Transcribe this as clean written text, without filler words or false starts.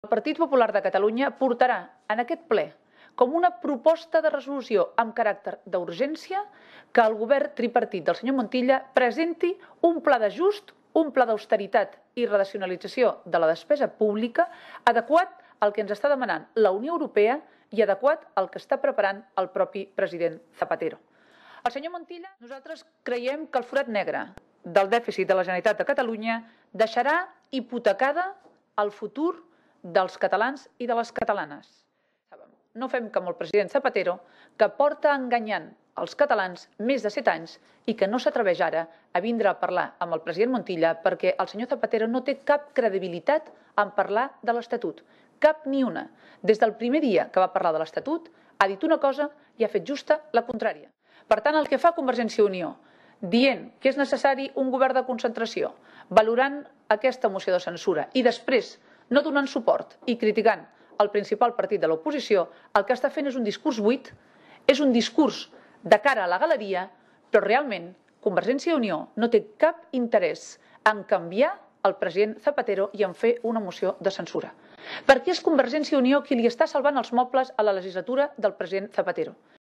El Partit Popular de Catalunya portarà en aquest ple com una proposta de resolució amb caràcter d'urgència que el govern tripartit del senyor Montilla presenti un pla d'ajust, un pla d'austeritat i racionalització de la despesa pública adequat al que ens està demanant la Unió Europea i adequat al que està preparant el propi president Zapatero. El senyor Montilla, nosaltres creiem que el forat negre del dèficit de la Generalitat de Catalunya deixarà hipotecada el futur dels catalans i de les catalanes. No fem com el president Zapatero, que porta enganyant els catalans més de 7 anys i que no s'atreveix ara a vindre a parlar amb el president Montilla perquè el senyor Zapatero no té cap credibilitat en parlar de l'Estatut. Cap ni una. Des del primer dia que va parlar de l'Estatut, ha dit una cosa i ha fet justa la contrària. Per tant, el que fa Convergència i Unió, dient que és necessari un govern de concentració, valorant aquesta moció de censura i després no donant suport i criticant el principal partit de l'oposició, el que està fent és un discurs buit, és un discurs de cara a la galeria, però realment Convergència i Unió no té cap interès en canviar el president Zapatero i en fer una moció de censura. Perquè és Convergència i Unió qui li està salvant els mobles a la legislatura del president Zapatero.